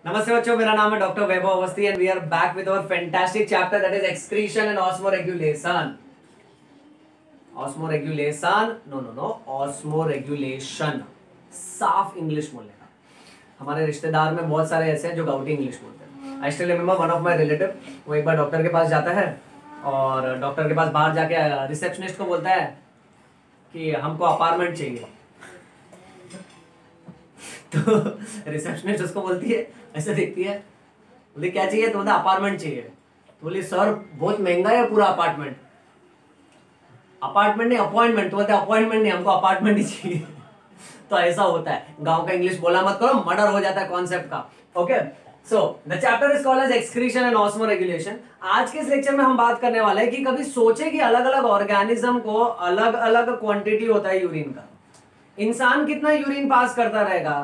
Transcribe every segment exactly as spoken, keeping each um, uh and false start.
नमस्ते बच्चों, मेरा नाम है doctor Vaibhav Awasthi and we are back with our fantastic chapter that is excretion and osmoregulation. Osmoregulation no no no osmoregulation, साफ English बोलने का। हमारे रिश्तेदार में बहुत सारे ऐसे हैं जो गाउटी इंग्लिश बोलते हैं। I still remember one of my relative, वो एक बार डॉक्टर के पास जाता है और डॉक्टर के पास बाहर जाके रिसेप्शनिस्ट को बोलता है कि हमको अपार्टमेंट चाहिए। तो रिसेप्शनिस्ट उसको बोलती है, ऐसे देखती है, बोले क्या चाहिए? तो बोलता अपार्टमेंट चाहिए। तो बोली सर बहुत महंगा है पूरा अपार्टमेंट। अपार्टमेंट नहीं अपॉइंटमेंट। तो बोलते अपॉइंटमेंट नहीं, हमको अपार्टमेंट ही चाहिए। तो ऐसा होता है, गांव का इंग्लिश बोला मत करो, मर्डर हो जाता है कॉन्सेप्ट का। Okay, so the chapter is called as excretion and osmoregulation. आज के इस लेक्चर में हम बात करने वाले हैं कि कभी सोचे कि अलग अलग ऑर्गेनिज्म को अलग अलग क्वांटिटी होता है यूरिन का। इंसान कितना यूरिन पास करता रहेगा?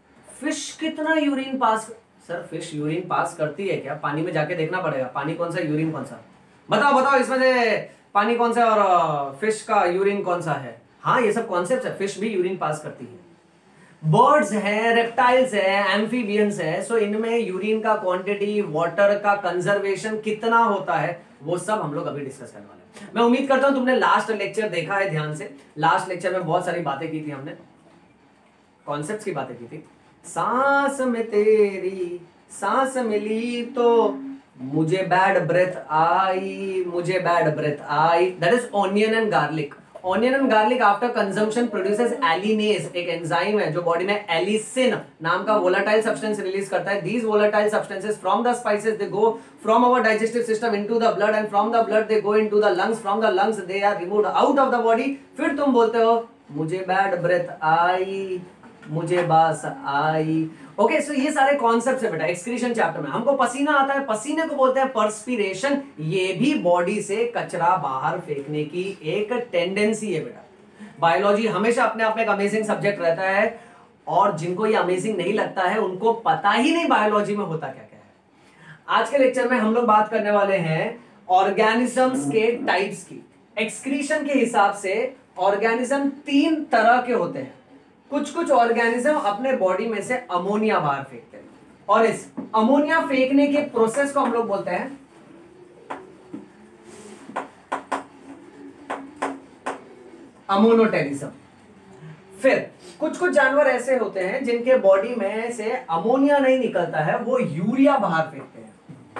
फिश कितना urine pass? Sir fish urine pass करती है क्या? पानी में जाके देखना पड़ेगा, पानी कौन सा यूरिन कौन सा। बताओ बताओ इसमें से पानी कौन सा और फिश का यूरिन कौन सा है। हाँ ये सब कॉन्सेप्ट है, फिश भी यूरिन पास करती है। बर्ड्स है, रेप्टाइल्स है, एम्फीबियंस है। सो इनमें यूरिन का क्वांटिटी, वाटर का कंजर्वेशन कितना होता है, वो सब हम लोग अभी डिस्कस करने वाले हैं। मैं उम्मीद करता हूं तुमने लास्ट लेक्चर देखा है ध्यान से। लास्ट लेक्चर में बहुत सारी बातें की थी हमने, कॉन्सेप्ट्स की बातें की थी। सांस में तेरी सांस मिली तो मुझे बैड ब्रेथ आई, मुझे बैड ब्रेथ आई। That is onion and garlic. Onion and garlic after consumption produces alliinase, एक एंजाइम है जो बॉडी में एलिसिन नाम का वोलेटाइल सब्सटेंस रिलीज करता है। These volatile substances from the spices they go from our digestive system into the blood and from the blood they go into the lungs, from the lungs they are removed out of the body. फिर तुम बोलते हो मुझे bad breath आई, मुझे बास आई। Okay so ये सारे कॉन्सेप्ट्स है बेटा एक्सक्रीशन चैप्टर में। हमको पसीना आता है, पसीने को बोलते हैं पर्स्पिरेशन। ये भी बॉडी से कचरा बाहर फेंकने की एक टेंडेंसी है बेटा। बायोलॉजी हमेशा अपने आप में एक अमेजिंग सब्जेक्ट रहता है, और जिनको ये अमेजिंग नहीं लगता है उनको पता ही नहीं बायोलॉजी में होता क्या क्या है। आज के लेक्चर में हम लोग बात करने वाले हैं ऑर्गेनिजम्स के टाइप्स की। एक्सक्रीशन के हिसाब से ऑर्गेनिज्म तीन तरह के होते हैं। कुछ कुछ ऑर्गेनिज्म अपने बॉडी में से अमोनिया बाहर फेंकते हैं, और इस अमोनिया फेंकने के प्रोसेस को हम लोग बोलते हैं अमोनोटेलिज्म। फिर कुछ कुछ जानवर ऐसे होते हैं जिनके बॉडी में से अमोनिया नहीं निकलता है, वो यूरिया बाहर फेंकते हैं।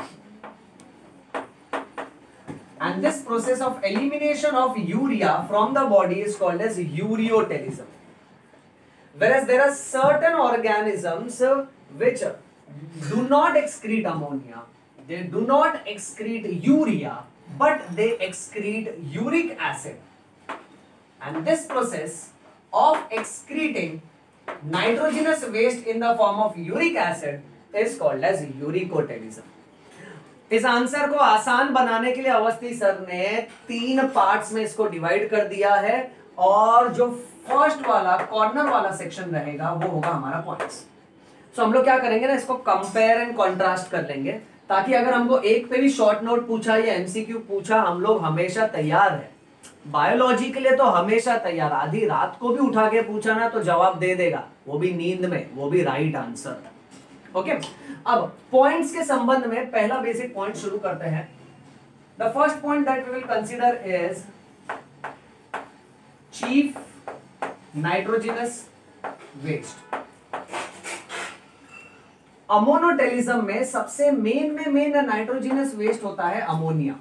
And this process of elimination of urea from the body is called as ureotelism. Whereas there are certain organisms which do not excrete ammonia, they do not excrete urea, but they excrete uric acid. And this process of excreting nitrogenous waste in the form of uric acid is called as uricotelism. इस answer को आसान बनाने के लिए Awasthi sir ने तीन parts में इसको डिवाइड कर दिया है, और जो फर्स्ट वाला कॉर्नर वाला सेक्शन रहेगा वो होगा हमारा पॉइंट्स। सो हम लोग क्या करेंगे ना, इसको कंपेयर एंड कॉन्ट्रास्ट कर लेंगे, ताकि अगर हमको एक पे भी शॉर्ट नोट पूछा या एमसीक्यू पूछा, हम लोग हमेशा तैयार है। बायोलॉजी के लिए तो हमेशा तैयार। आधी रात को भी उठा के पूछा ना तो जवाब दे देगा, वो भी नींद में, वो भी राइट आंसर। ओके, अब पॉइंट्स के संबंध में पहला बेसिक पॉइंट शुरू करते हैं। The first point that we will consider is chief nitrogenous waste. Ammonotelism में सबसे मेन में मेन नाइट्रोजिनस वेस्ट होता है अमोनिया।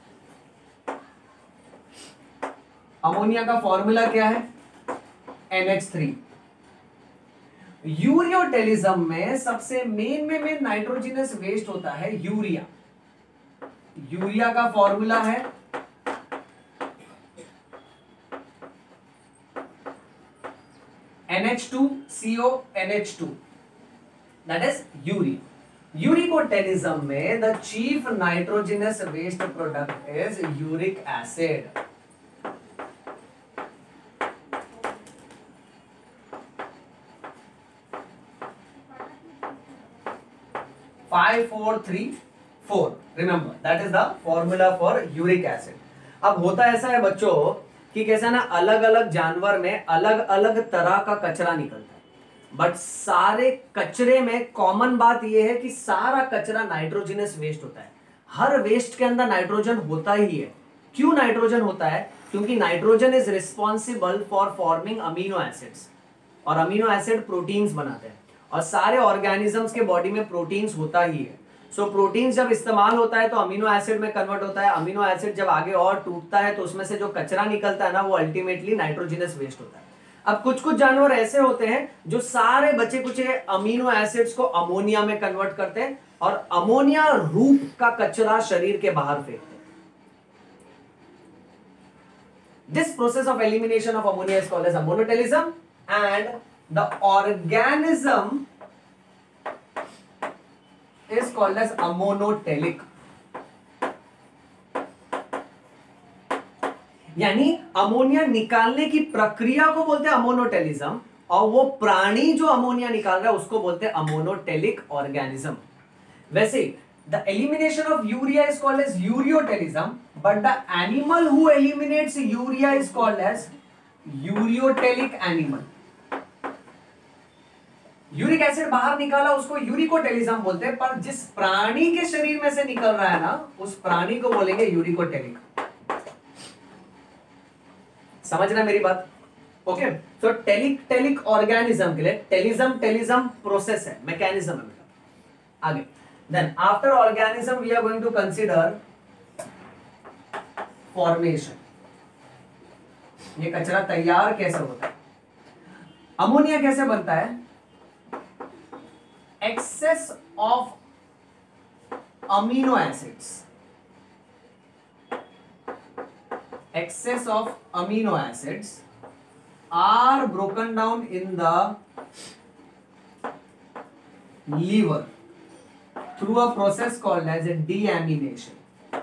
अमोनिया का फॉर्मूला क्या है? N H three. यूरियोटेलिज्म में सबसे मेन में मेन नाइट्रोजिनस वेस्ट होता है यूरिया। यूरिया का फॉर्मूला है N H two C O N H two, that is urea. Uricotelism में the chief nitrogenous waste product is uric acid. five four three four. Remember that is the formula for uric acid. अब होता ऐसा है बच्चों कि कैसा ना अलग अलग जानवर में अलग अलग तरह का कचरा निकलता है। बट सारे कचरे में कॉमन बात यह है कि सारा कचरा नाइट्रोजनस वेस्ट होता है। हर वेस्ट के अंदर नाइट्रोजन होता ही है। क्यों नाइट्रोजन होता है? क्योंकि nitrogen is responsible for forming amino acids, और अमीनो एसिड प्रोटीन्स बनाते हैं, और सारे ऑर्गेनिजम्स के बॉडी में प्रोटीन्स होता ही है। सो so, प्रोटीन्स जब इस्तेमाल होता है तो अमीनो एसिड में कन्वर्ट होता है, अमीनो एसिड जब आगे और टूटता है तो उसमें से जो कचरा निकलता है ना, वो अल्टीमेटली नाइट्रोजनस वेस्ट होता है। अब कुछ कुछ जानवर ऐसे होते हैं जो सारे बचे कुचे अमीनो एसिड्स को अमोनिया में कन्वर्ट करते हैं और अमोनिया रूप का कचरा शरीर के बाहर फेंकते हैं। This process of elimination of ammonia is called as ammonotelism, and the organism is called as ammonotelic. यानी अमोनिया निकालने की प्रक्रिया को बोलते हैं अमोनोटेलिज्म, और वो प्राणी जो अमोनिया निकाल रहा है उसको बोलते हैं अमोनोटेलिक ऑर्गेनिज्म। वैसे the elimination of urea is called as ureotelism, but the animal who eliminates urea is called as ureotelic animal. Uric acid बाहर निकाला उसको यूरिकोटेलिज्म बोलते हैं, पर जिस प्राणी के शरीर में से निकल रहा है ना, उस प्राणी को बोलेंगे यूरिकोटेलिक। समझ रहे मेरी बात? ओके, सो टेलिक टेलिक ऑर्गेनिज्म के लिए टेलिज्म टेलिज्म प्रोसेस है, मैकेनिज्म है बेटा। आगे then after organism we are going to consider formation. ये कचरा तैयार कैसे होता है? अमोनिया कैसे बनता है? excess of amino acids excess of amino acids are broken down in the liver through a process called as a deamination,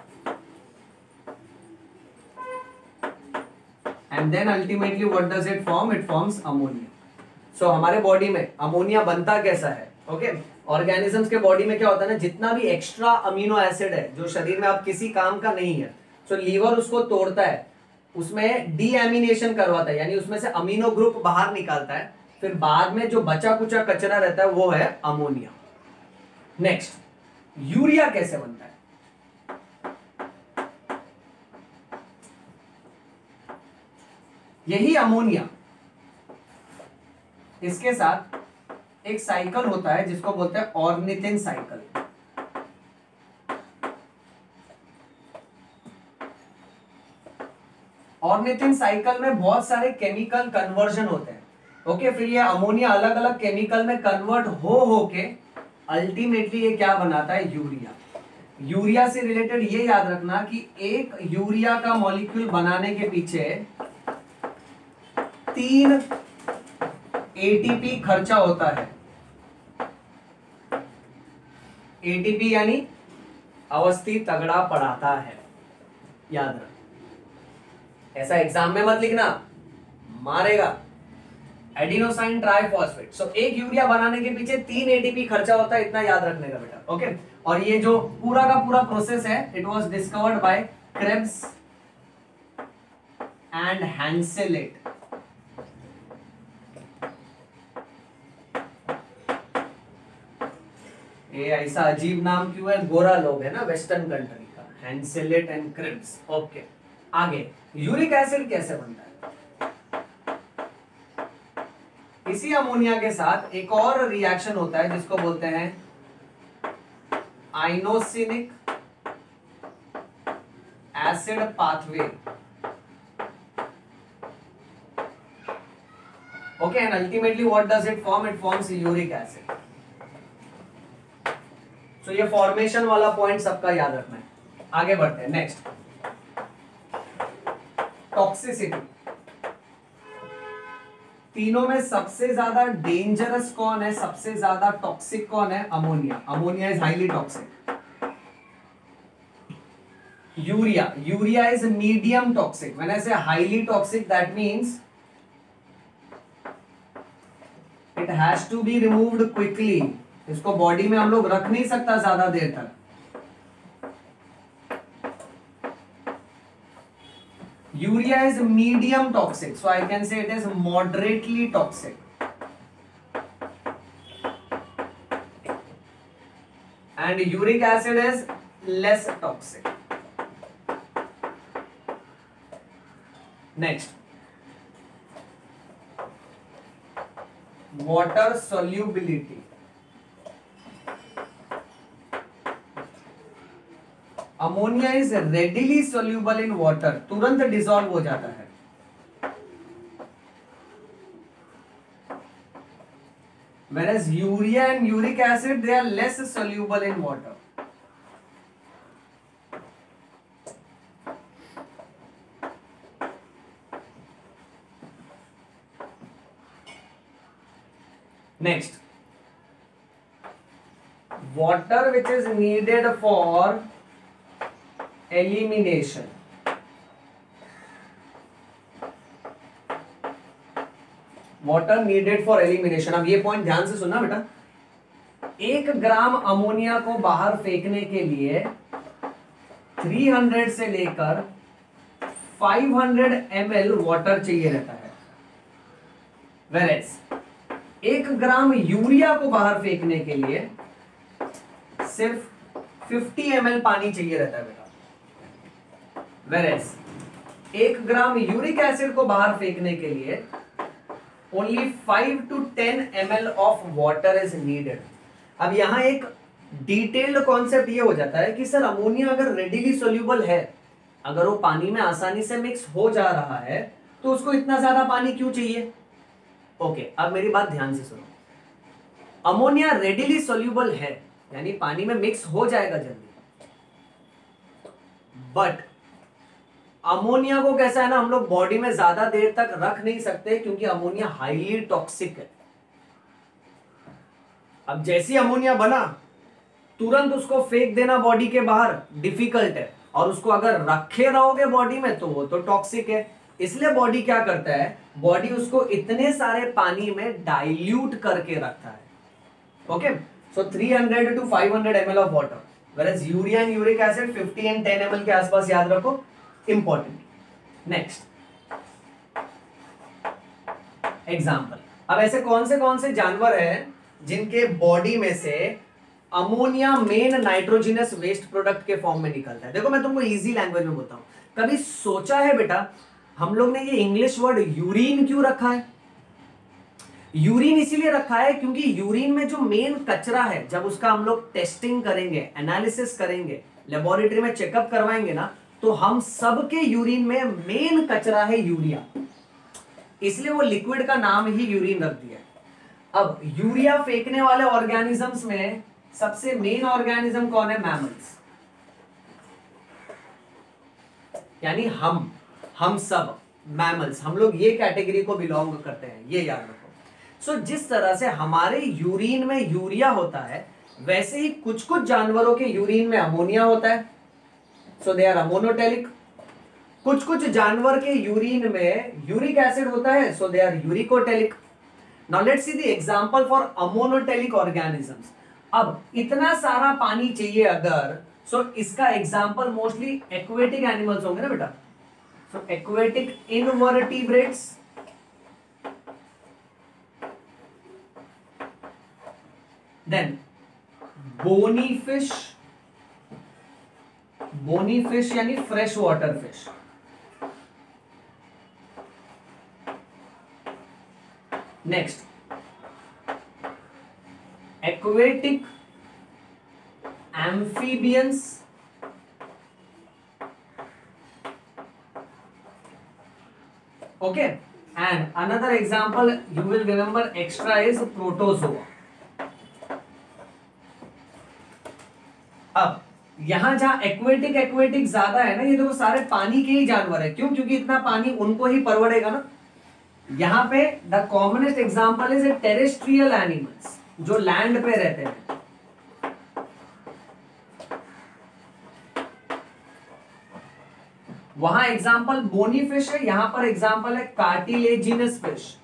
and then ultimately what does it form? It forms ammonia. so हमारे body में ammonia बनता कैसा है? Okay, organisms के body में क्या होता है ना, जितना भी एक्स्ट्रा अमीनो एसिड है जो शरीर में अब किसी काम का नहीं है, सो लीवर उसको तोड़ता है, उसमें डीएमिनेशन करवाता है, यानी उसमें से अमीनो ग्रुप बाहर निकालता है, फिर बाद में जो बचा कुचा कचरा रहता है वो है अमोनिया। नेक्स्ट, यूरिया कैसे बनता है? यही अमोनिया, इसके साथ एक साइकिल होता है जिसको बोलते हैं ऑर्निथिन साइकिल। ऑर्निथिन साइकिल में बहुत सारे केमिकल कन्वर्जन होते हैं। ओके, फिर ये अमोनिया अलग अलग केमिकल में कन्वर्ट हो होके अल्टीमेटली ये क्या बनाता है? यूरिया। यूरिया से रिलेटेड ये याद रखना कि एक यूरिया का मॉलिक्यूल बनाने के पीछे तीन एटीपी खर्चा होता है। एटीपी यानी अवस्थी तगड़ा पढ़ाता है, याद रख। ऐसा एग्जाम में मत लिखना, मारेगा। Adenosine triphosphate. सो एक यूरिया बनाने के पीछे तीन एटीपी खर्चा होता है, इतना याद रखने का बेटा। ओके, और ये जो पूरा का पूरा प्रोसेस है, it was discovered by Krebs and Henseleit. ये ऐसा अजीब नाम क्यों है? गोरा लोग है ना, वेस्टर्न कंट्री का, हैंसेलेट एंड क्रिब्स। ओके, आगे यूरिक एसिड कैसे बनता है? इसी अमोनिया के साथ एक और रिएक्शन होता है जिसको बोलते हैं inosinic acid pathway. Okay, and ultimately what does it form? It forms uric acid. So so, ये फॉर्मेशन वाला पॉइंट सबका याद रखना है। आगे बढ़ते हैं। Next, toxicity. तीनों में सबसे ज्यादा डेंजरस कौन है? सबसे ज्यादा टॉक्सिक कौन है? Ammonia. Ammonia is highly toxic. Urea urea is medium toxic. When I say highly toxic, that means it has to be removed quickly. इसको बॉडी में हम लोग रख नहीं सकता ज्यादा देर तक। Urea is medium toxic, so I can say it is moderately toxic. and uric acid is less toxic. Next, water solubility. Ammonia is readily soluble in water, तुरंत डिसॉल्व हो जाता है. Whereas urea and uric acid, they are less soluble in water. Next, water which is needed for elimination. Water needed for elimination. अब ये point ध्यान से सुनना बेटा. एक ग्राम अमोनिया को बाहर फेंकने के लिए तीन सौ से लेकर पाँच सौ एम एल वाटर चाहिए रहता है. वेरेज एक ग्राम यूरिया को बाहर फेंकने के लिए सिर्फ पचास एम एल पानी चाहिए रहता है बेटा. वेरेज एक ग्राम यूरिक एसिड को बाहर फेंकने के लिए only five to ten M L of water is needed. अब यहां एक डिटेल्ड कॉन्सेप्ट ये हो जाता है कि सर अमोनिया अगर रेडिली सोल्यूबल है, अगर वो पानी में आसानी से मिक्स हो जा रहा है, तो उसको इतना ज्यादा पानी क्यों चाहिए? ओके, अब मेरी बात ध्यान से सुनो. अमोनिया रेडिली सोल्यूबल है यानी पानी में मिक्स हो जाएगा जल्दी, बट अमोनिया को कैसा है ना, हम लोग बॉडी में ज्यादा देर तक रख नहीं सकते क्योंकि अमोनिया हाईली टॉक्सिक है. अब जैसी अमोनिया बना तुरंत उसको फेंक देना बॉडी के बाहर डिफिकल्ट है, और उसको अगर रखे रहोगे बॉडी में तो वो तो टॉक्सिक है. इसलिए बॉडी क्या करता है, बॉडी उसको इतने सारे पानी में डाइल्यूट करके रखता है. ओके, सो तीन सौ टू पाँच सौ M L of water, whereas urea and uric acid fifty and ten M L के आसपास याद रखो. इंपॉर्टेंट. Next example. अब ऐसे कौन से कौन से जानवर हैं जिनके बॉडी में से ammonia main nitrogenous waste product के फॉर्म में निकलता है? देखो मैं तुमको इजी लैंग्वेज में बोलता हूं. कभी सोचा है बेटा हम लोग ने ये इंग्लिश वर्ड यूरिन क्यों रखा है? यूरिन इसीलिए रखा है क्योंकि यूरिन में जो मेन कचरा है, जब उसका हम लोग टेस्टिंग करेंगे, एनालिसिस करेंगे, लेबोरेटरी में चेकअप करवाएंगे ना, तो हम सबके यूरिन में मेन कचरा है यूरिया, इसलिए वो लिक्विड का नाम ही यूरिन रख दिया. अब यूरिया फेंकने वाले ऑर्गेनिजम्स में सबसे मेन ऑर्गेनिज्म कौन है? मैमल्स. यानी हम हम सब मैमल्स, हम लोग ये कैटेगरी को बिलोंग करते हैं, ये याद रखो. सो so, जिस तरह से हमारे यूरिन में यूरिया होता है, वैसे ही कुछ कुछ जानवरों के यूरिन में अमोनिया होता है, सो दे आर अमोनोटेलिक. कुछ कुछ जानवर के यूरिन में यूरिक एसिड होता है, so they are uricotelic. Now let's see the example for ammonotelic organisms. अब इतना सारा पानी चाहिए अगर, सो so इसका एग्जांपल मोस्टली एक्वेटिक एनिमल्स होंगे ना बेटा. So aquatic invertebrates, then bony fish. Bony fish यानी fresh water fish. Next aquatic amphibians. Okay, and another example you will remember extra is protozoa. अब यहां जहां एक्वेटिक एक्वेटिक ज्यादा है ना, ये देखो सारे पानी के ही जानवर है. क्यों? क्योंकि इतना पानी उनको ही परवड़ेगा ना. यहां पे the commonest example is terrestrial animals, जो लैंड पे रहते हैं. वहां एग्जांपल बोनी फिश है, यहां पर एग्जांपल है कार्टिलेजिनस फिश.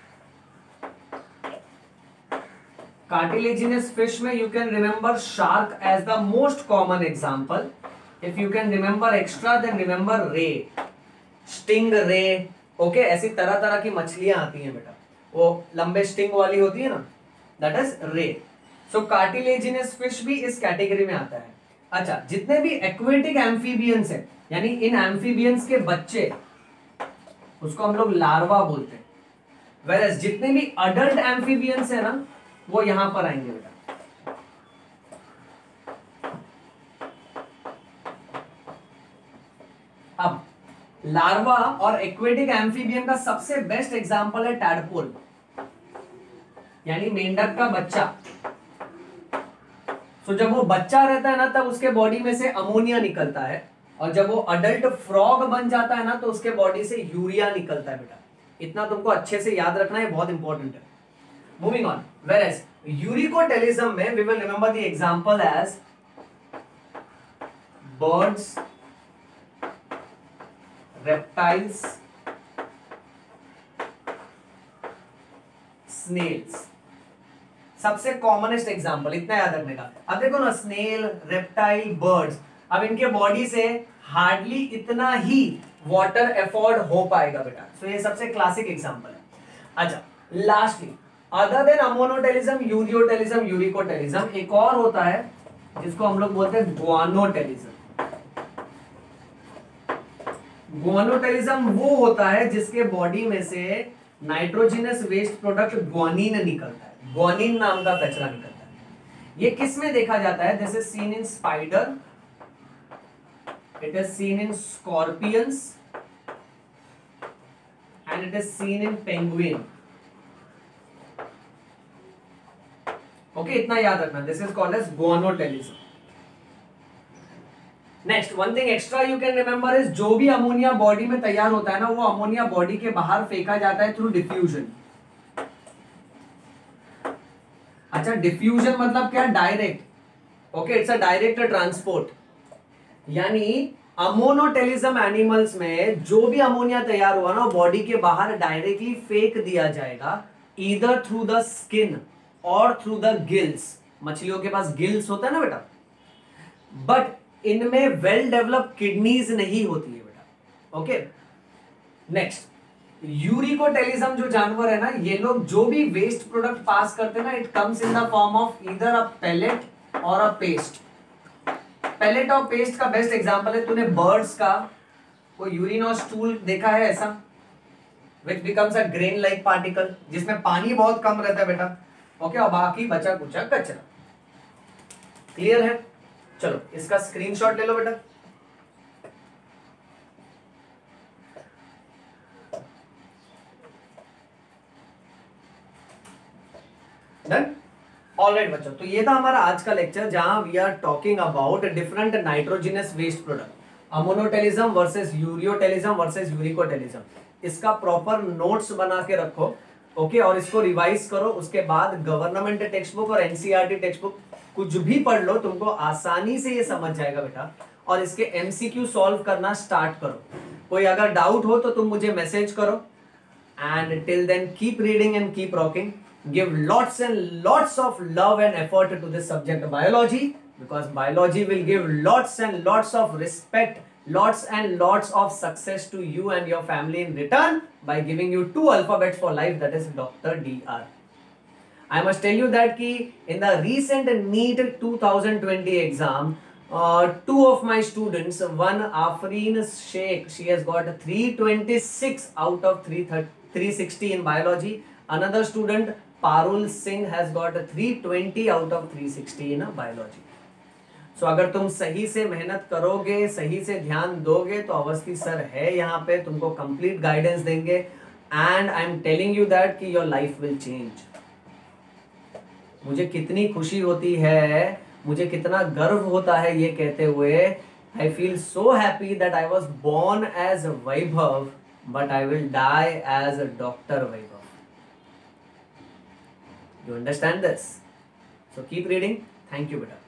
Cartilaginous fish में you can remember shark as the most common example. If you can remember extra, then remember ray, stingray. Okay, ऐसी तरह तरह की मछलियां आती हैं बेटा, वो लंबे स्टिंग वाली होती है ना, that is ray. So cartilaginous fish भी इस कैटेगरी में आता है। अच्छा, जितने भी एक्वेटिक एम्फीबियंस है, यानी इन एम्फीबियंस के बच्चे, उसको हम लोग लार्वा बोलते हैं। वेरएस जितने भी अडल्ट एम्फीबियंस है ना, वो यहां पर आएंगे बेटा। अब लार्वा और एक्वेटिक एम्फीबियन का सबसे बेस्ट एग्जांपल है टैडपोल, यानी मेंढक का बच्चा। सो जब वो बच्चा रहता है ना, तब उसके बॉडी में से अमोनिया निकलता है, और जब वो अडल्ट फ्रॉग बन जाता है ना, तो उसके बॉडी से यूरिया निकलता है बेटा। इतना तुमको अच्छे से याद रखना है, बहुत इंपॉर्टेंट है। मूविंग ऑन, वेरएस यूरिकोटेलिज्म में we will remember the example as birds, reptiles, snails, सबसे कॉमनेस्ट एग्जांपल, इतना याद रखने का। अब देखो ना, स्नेल, रेप्टाइल, बर्ड्स, अब इनके बॉडी से हार्डली इतना ही वाटर एफोर्ड हो पाएगा बेटा। सो ये सबसे क्लासिक एग्जांपल है। अच्छा, lastly other than ammonotelism, ureotelism, uricotelism, एक और होता है जिसको हम लोग बोलते हैं ग्वानोटेलिज्म। ग्वानोटेलिज्म वो होता है जिसके बॉडी में से नाइट्रोजिनस वेस्ट प्रोडक्ट ग्वानिन निकलता है, ग्वानिन नाम का कचरा निकलता है। ये किस में देखा जाता है? This is seen in spider, it is seen in scorpions and it is seen in penguin. Okay, इतना याद रखना, this is called as guanotelism. Next, one thing extra you can remember is, जो भी अमोनिया बॉडी में तैयार होता है ना, वो अमोनिया बॉडी के बाहर फेंका जाता है थ्रू डिफ्यूजन। अच्छा, डिफ्यूजन मतलब क्या? Direct. Okay, it's a direct transport. यानी अमोनोटेलिज्म एनिमल्स में जो भी अमोनिया तैयार हुआ ना, बॉडी के बाहर डायरेक्टली फेंक दिया जाएगा, either through the skin or through the gills. मछलियों के पास गिल्स होता है ना बेटा, बट इनमें वेल डेवलप किडनीज नहीं होती है बेटा। ओके, नेक्स्ट, यूरिकोटेलिज्म जो जानवर है ना, ये लोग जो भी वेस्ट प्रोडक्ट पास करते हैं ना, it comes in the form of either a pellet or a paste. Pellet और पेस्ट का बेस्ट एग्जांपल है, तूने बर्ड्स का कोई यूरिन और स्टूल देखा है ऐसा, which becomes a grain like particle, जिसमें पानी बहुत कम रहता है बेटा। ओके, और बाकी बचा कुचा कचरा। क्लियर है? चलो, इसका स्क्रीनशॉट ले लो बेटा। डन? ऑलराइट बच्चों, तो ये था हमारा आज का लेक्चर, जहां we are talking about different nitrogenous waste product, ammonotelism versus ureotelism versus uricotelism. इसका प्रॉपर नोट्स बना के रखो, ओके, और इसको रिवाइज करो। उसके बाद गवर्नमेंट टेक्स्ट बुक और एनसीईआरटी टेक्स्ट बुक कुछ भी पढ़ लो, तुमको आसानी से ये समझ जाएगा बेटा। और इसके एमसीक्यू सॉल्व करना स्टार्ट करो। कोई अगर डाउट हो तो तुम मुझे मैसेज करो। And till then keep reading and keep rocking. Give lots and lots of love and effort to this subject biology, because biology will give lots and lots of respect, lots and lots of success to you and your family in return by giving you two alphabets for life, that is Doctor D R. I must tell you that ki in the recent NEET twenty twenty exam, uh, two of my students, one Afreen Sheikh, she has got three twenty-six out of three sixty in biology. Another student Parul Singh has got three twenty out of three sixty in biology. So so, अगर तुम सही से मेहनत करोगे, सही से ध्यान दोगे, तो अवस्थी सर है यहाँ पे, तुमको कंप्लीट गाइडेंस देंगे। And I am telling you that कि योर लाइफ विल चेंज। मुझे कितनी खुशी होती है, मुझे कितना गर्व होता है ये कहते हुए। I feel so happy that I was born as Vaibhav, but I will die as doctor Vaibhav. You understand this? So keep reading. Thank you बेटा।